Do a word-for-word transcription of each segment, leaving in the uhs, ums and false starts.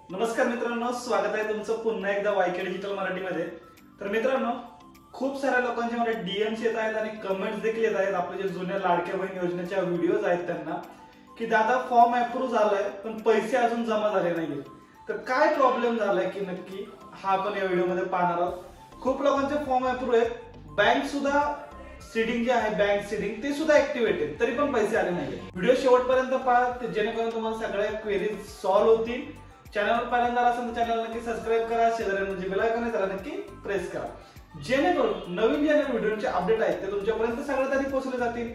नमस्कार मित्रांनो, स्वागत आहे तुमचं पुन्हा एकदा वायके डिजिटल मराठीमध्ये। तर मित्रांनो, खूप साऱ्या लोकांचे मला डीएम्स येत आहेत आणि कमेंट्स देखील येत आहेत आपल्या जे जुन्या लाडक्या बहीण योजनेच्या व्हिडिओज आहेत त्यांना की दादा फॉर्म अप्रूव्ह झालाय पण पैसे अजून जमा झाले नाहीत। तर काय प्रॉब्लेम झालाय की नक्की हा आपण या व्हिडिओमध्ये पाहणार आहोत। खूप लोकांचे फॉर्म अप्रूव्ह आहेत, बँक सुद्धा सीडिंग जे आहे बँक सीडिंग ते सुद्धा ऍक्टिव्हेट आहे, तरी पण पैसे आले नाहीत। व्हिडिओ शेवटपर्यंत पहा जेणेकरून तुम्हाला सगळ्या क्वेरीज सॉल्व्ह होतील। चॅनलवर पहिल्यांदा असेल तर चॅनलला नक्की सबस्क्राइब करा, शेजारी जे बेल आयकॉन आहे त्याला नक्की प्रेस करा, जेणेकरून नवीन जे व्हिडिओचे अपडेट आहेत ते तुमच्यापर्यंत सगळ्यात आधी पोहोचले जातील।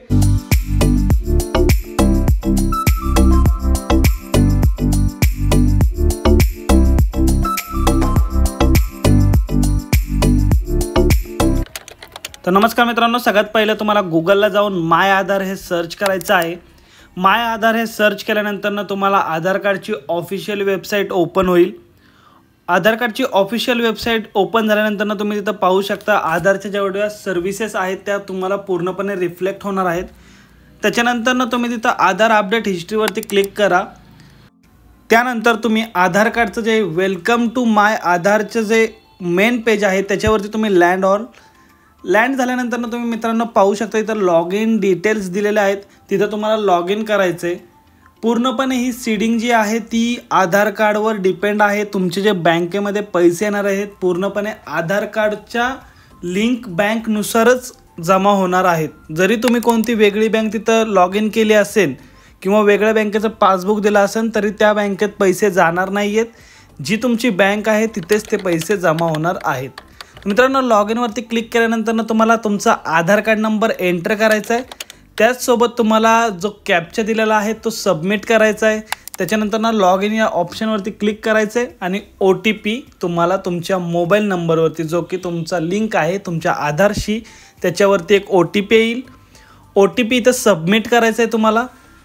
तर नमस्कार मित्रांनो, सगळ्यात पहिले तुम्हाला गुगलला जाऊन माय आधार हे सर्च करायचं आहे। माय आधार हे सर्च केल्यानंतर ना तुम्हाला आधार कार्डची ऑफिशियल वेबसाईट ओपन होईल। आधार कार्डची ऑफिशियल वेबसाईट ओपन झाल्यानंतर ना तुम्ही तिथं पाहू शकता आधारच्या जेवढ्या सर्व्हिसेस आहेत त्या तुम्हाला पूर्णपणे रिफ्लेक्ट होणार आहेत। त्याच्यानंतर ना तुम्ही तिथं आधार अपडेट हिस्ट्रीवरती क्लिक करा। त्यानंतर तुम्ही आधार कार्डचं जे वेलकम टू माय आधारचं जे मेन पेज आहे त्याच्यावरती तुम्ही लँड ऑन लँड झाल्यानंतर ना तुम्ही मित्रांनो पाहू शकता इथं लॉग इन डिटेल्स दिलेले आहेत, तिथं तुम्हाला लॉग इन करायचं आहे। पूर्णपणे ही सीडिंग जी आहे ती आधार कार्डवर डिपेंड आहे। तुमचे जे बँकेमध्ये पैसे येणार आहेत पूर्णपणे आधार कार्डच्या लिंक बँकनुसारच जमा होणार आहेत। जरी तुम्ही कोणती वेगळी बँक तिथं लॉग इन केली असेल किंवा वेगळ्या बँकेचं पासबुक दिलं असेल तरी त्या बँकेत पैसे जाणार नाही आहेत। जी तुमची बँक आहे तिथेच ते पैसे जमा होणार आहेत। मित्रांनो, लॉग इनवरती क्लिक केल्यानंतर ना तुम्हाला तुमचा आधार कार्ड नंबर एंटर करायचा आहे। त्याचसोबत तुम्हाला जो कॅप्चा दिलेला आहे तो सबमिट करायचा आहे। त्याच्यानंतर ना लॉग इन या ऑप्शनवरती क्लिक करायचं आहे आणि ओ टी पी तुम्हाला तुमच्या मोबाईल नंबरवरती जो की तुमचा लिंक आहे तुमच्या आधारशी त्याच्यावरती एक ओ टी पी येईल। ओ टी पी इथं सबमिट करायचं आहे तुम्हाला।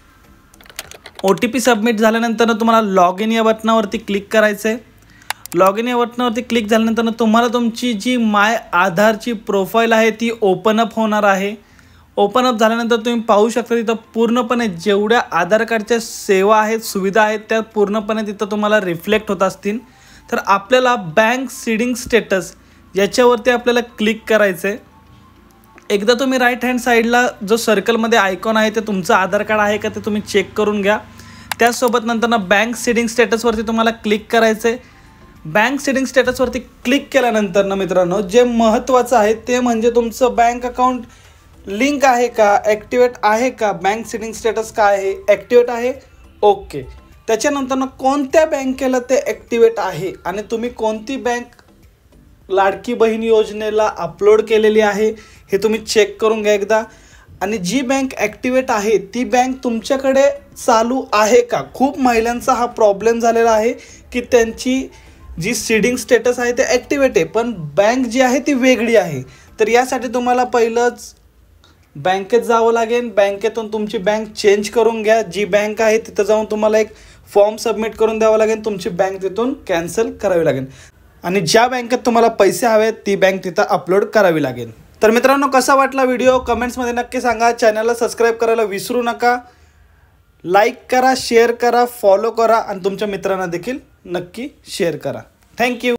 ओ टी पी सबमिट झाल्यानंतर ना तुम्हाला लॉग इन या बटनावरती क्लिक करायचं आहे। लॉग इन या बटनावरती क्लिक झाल्यानंतर तुम्हाला तुमची जी माय आधारची प्रोफाईल आहे ती ओपन अप होणार आहे। ओपन अप झाल्यानंतर तुम्ही पाहू शकता तिथं पूर्णपणे जेवढ्या आधार कार्डच्या सेवा आहेत सुविधा आहेत त्या पूर्णपणे तिथं तुम्हाला रिफ्लेक्ट होत असतील। तर आपल्याला बँक सीडिंग स्टेटस याच्यावरती आपल्याला क्लिक करायचं आहे। एकदा तुम्ही राईट हँड साईडला जो सर्कलमध्ये आयकॉन आहे ते तुमचं आधार कार्ड आहे का ते तुम्ही चेक करून घ्या। त्याचसोबत नंतर ना बँक सीडिंग स्टेटसवरती तुम्हाला क्लिक करायचं आहे। बँक सीडिंग स्टेटसवरती क्लिक केल्यानंतर ना मित्रांनो जे महत्त्वाचं आहे ते म्हणजे तुमचं बँक अकाउंट लिंक आहे का, ॲक्टिवेट आहे का, बँक सीडिंग स्टेटस काय आहे, ॲक्टिवेट आहे, ओके। त्याच्यानंतर ना कोणत्या बँकेला ते ॲक्टिवेट आहे आणि तुम्ही कोणती बँक लाडकी बहीण योजनेला अपलोड केलेली आहे हे तुम्ही चेक करून घ्या एकदा। आणि जी बँक ॲक्टिवेट आहे ती बँक तुमच्याकडे चालू आहे का। खूप महिलांचा हा प्रॉब्लेम झालेला आहे की त्यांची जी सीडिंग स्टेटस आहे ते ॲक्टिवेट आहे पण बँक जी आहे ती वेगळी आहे। तर यासाठी तुम्हाला पहिलंच बँकेत जावं लागेल। बँकेतून तुमची बँक चेंज करून घ्या। जी बँक आहे तिथं जाऊन तुम्हाला एक फॉर्म सबमिट करून द्यावा लागेल, तुमची बँक तिथून कॅन्सल करावी लागेल आणि ज्या बँकेत तुम्हाला पैसे हवेत ती बँक तिथं अपलोड करावी लागेल। तर मित्रांनो, कसा वाटला व्हिडिओ कमेंट्समध्ये नक्की सांगा। चॅनलला सबस्क्राईब करायला विसरू नका। लाईक करा, शेअर करा, फॉलो करा आणि तुमच्या मित्रांना देखील नक्की शेअर करा। थँक्यू।